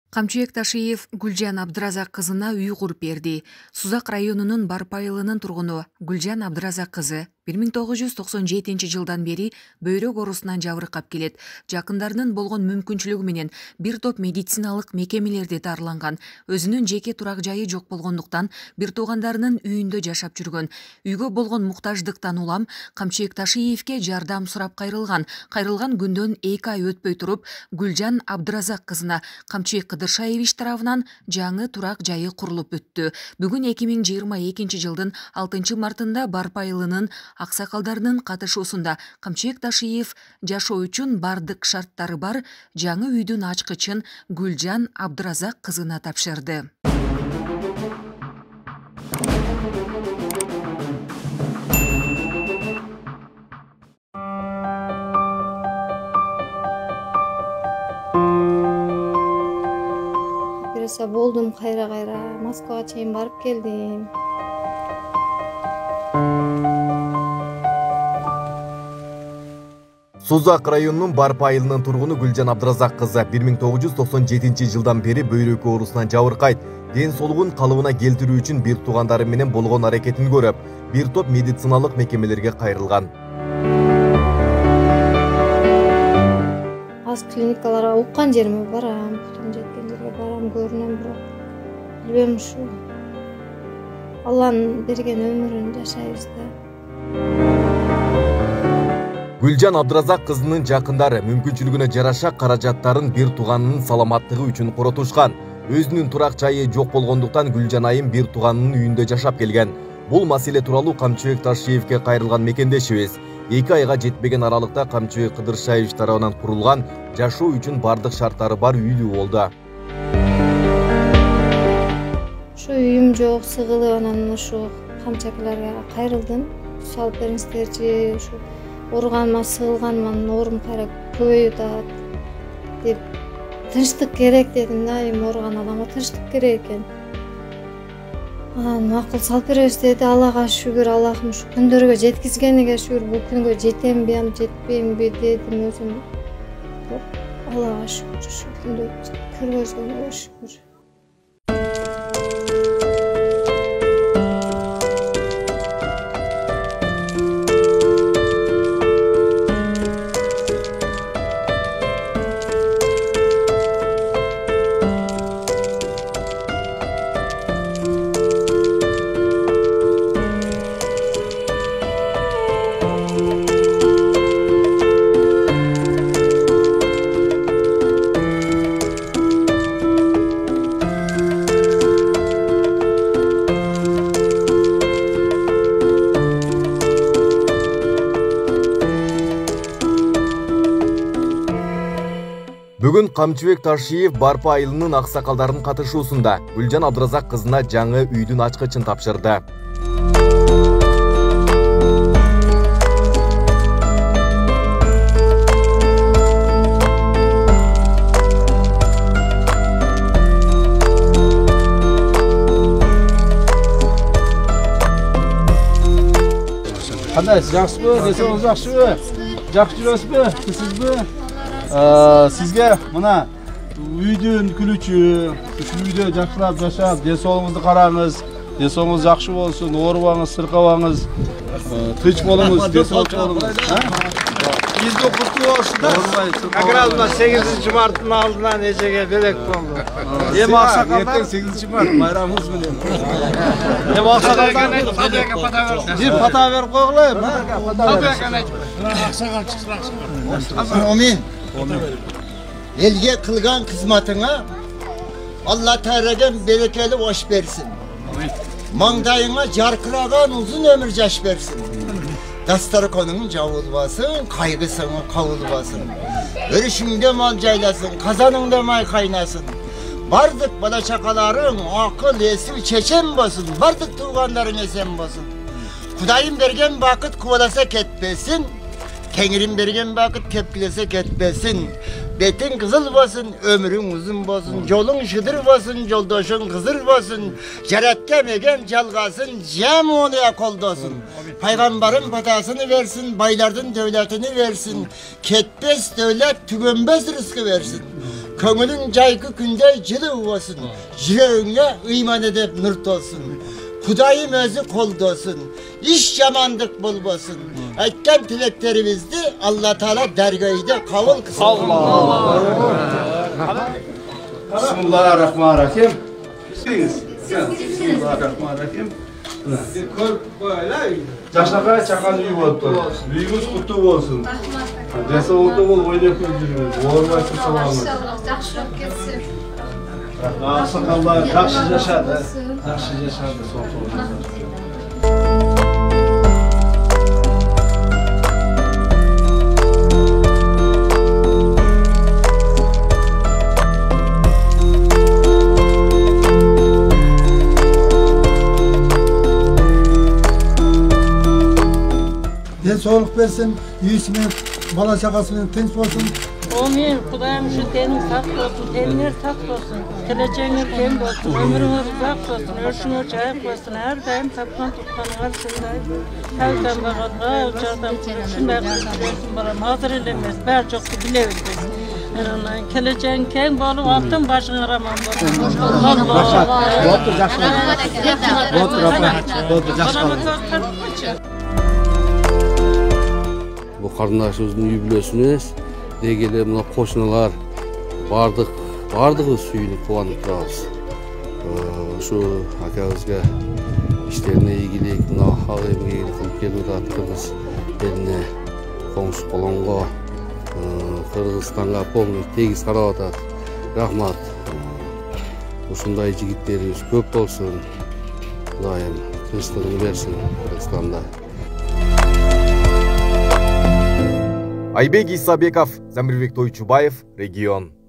Камчыбек Ташиев Гүлжан Абдыразак кызына үй куруп берди. Сузак районунун Барпы айылынын тургуну Гүлжан Абдыразак кызы 1997 жылдан бери бөйрөк оорусунан жабыркап келет. Жакындарынын болгон мүмкүнчүлүгү менен бир топ медициналык мекемелерде дарыланган. Өзүнүн жеке турак жайы жок болгондуктан бир туугандарынын үйүндө жашап жүргөн. Үйгө болгон муктаждыктан улам Камчыбек Ташиевке жардам сурап кайрылган. Кайрылган күндөн 2 ай өтпөй туруп Гүлжан Абдыразак кызына Камчыбек Кыдыршаевич тарабынан жаңы турак жайы курулуп өттү. Бүгүн 2022 жылдын 6 мартында Барпы айылынын аксакалдарынын катышуусунда Камчыбек Ташиев жашоо үчүн бардык шарттары бар жаңы үйдүн ачкычын Гүлжан Абдыразак кызына тапшырды. Болдум кайра Москвага чейин барып келдим. Сузак районунун Барпы айылынын тургуну Гүлжан Абдыразак кызы 1997 жылдан бери бөйрөк оорусунан жабыркайт. Ден соолугун калыбына келтирүү үчүн бир туугандары менен болгон аракетин көрүп, бир топ медициналык мекемелерге кайрылган. Аз клиникаларга уккан жериме барам, путум жеткен жерге барам, көрүнөм, бирок билбейм, ушу Алланын берген өмүрүн жашайбыз да. Гүлжан Абдыразак кызынын жакындары мүмкүнчүлүгүнө жараша каражаттарын бир тууганынын саламаттыгы үчүн коротушкан. Өзүнүн турак жайы жок болгондуктан Гүлжан айым бир тууганынын үйүндө жашап келген. Бул маселе тууралуу Камчыбек Ташиевке кайрылган мекендешибиз 2 айга жетпеген аралыкта Камчыбек Кыдыршаевич тарабынан курулган жашоо үчүн бардык шарттары бар үйлүү болду. Ушу үйүм жок, сыгылып анан ушу камчакаларга кайрылдым. Салып бериңиздерчи, ушу ооруганма, сыгылганман, оорум кайра көбөйүп атат деп, тынчтык керек дедим да, эми ооруган адамга тынчтык керек экен. Макул салып беребиз деди. Аллага шүгүр, Аллахым ушу күндөргө жеткизгениге шүгүр. Бул күнгө жетемби, жетпеймби дедим өзүм. Аллага шүгүр, ушу күндө көргөзгөнгө шүгүр. Бүгүн Камчыбек Ташиев Барпы айылынын аксакалдарынын катышуусунда Гүлжан Абдыразак кызына жаңы үйдүн ачкычын тапшырды. Кандай, жакшыбы, десеңиз жакшыбы? Жакшы жүрөсүзбү? Сизби? Sizge mına үйдүн күлүчү, ушул үйдө жакшылап жашап, ден соолугуңузду караңыз, ден соолугуңуз жакшы болсун, оорубаңыз, сыркабаңыз, тынч болуңуз, ден соолукчу болуңуз. Бизди куттуу болушунда. Как раз 8 марттын алдынан эжеге белек болду. Эми аксакалдар 8 март байрамыбыз менен. Эми аксакалдар бир пата берип койгула эми. Аксакал чыксак. Amin. Elge kılgan kızmatına Allah Teala'dan berekeli hoş versin. Mangdayına carkılagan uzun ömür yaş versin. Dastarı konunun cavulbasın, kaygısını kavulbasın. Örüşünde mal caylasın, kazanında may kaynasın. Bardık bala çakaların akıl esi çeçen basın. Bardık tuğanların esen basın. Kudayım bergen vakit kovalasa ketmesin. Kengirim bergen vakit kepkilese ketmesin. Betin kızıl basın, ömrün uzun basın. Yolun şıdır basın, yoldaşın kızır basın. Ceretke megen calgasın, cem onuya koldasın. Peygamberin patasını versin, baylardın devletini versin. Ketmez devlet, tükenmez rızkı versin. Köngülün caygı günde cılığı olsun. Yüreğine iman edip nurt olsun. Kudayım özü kolda olsun. İş yamandık bulmasın. Etken tileklerimizdi Allah Teala dergahide kavul kısın. Bismillahirrahmanirrahim. Bismillahirrahmanirrahim. Жашнакай чакан үй болуптур. Үйүңүз куттуу болсун. Денсаулыкта болуп ойноп жүрүңүз. Оорубайсыз саламат. жакшыраак кетсин. Аксакалдар жакшы жашады. Жакшы жашады. Денсаулық берсін, үйісімен, бала шағасымен тыныш болсын. Amin. Kudayım şu tenin tatlı olsun, tenler tatlı olsun. Geleceğiniz kem olsun, ömrünüz uzak olsun, ölçünüz çayık olsun. Her daim tapkan tutkan karşındayım. Tavdan bağırga, uçardan şunday kutluyorsun bana. Hazır elemez, ben çok da bilebiliriz. Geleceğin kem bolup altın başına araman bolsun. Болду, жакшы. Болду, рахмат. Болду, жакшы. Bu kardeşimizin юбилейсинес дегеле мына кошуналар бардыгы сүйүнүп кубанып турабыз. Ушу акабызга иштерине ийгилик, мына ак эмгегин кылып келип жатырбыз. Элине коңшу колонго, Кыргызстанга полный тегиз карап атат. Рахмат. Ушундай жигиттерибиз көп болсун. Кудайым тынчтыгын берсин Кыргызстанда. Айбек Исабеков, Замирбек Тойчубаев, Регион.